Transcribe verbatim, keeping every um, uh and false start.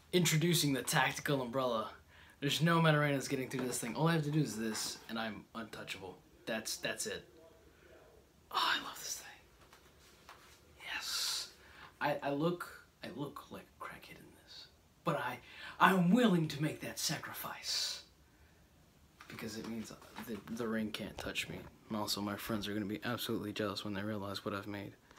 Introducing the tactical umbrella. There's no Matarenas getting through this thing. All I have to do is this, and I'm untouchable. That's that's it. Oh, I love this thing. Yes. I, I look I look like a crackhead in this. But I I'm willing to make that sacrifice. Because it means the, the ring can't touch me. And also my friends are gonna be absolutely jealous when they realize what I've made.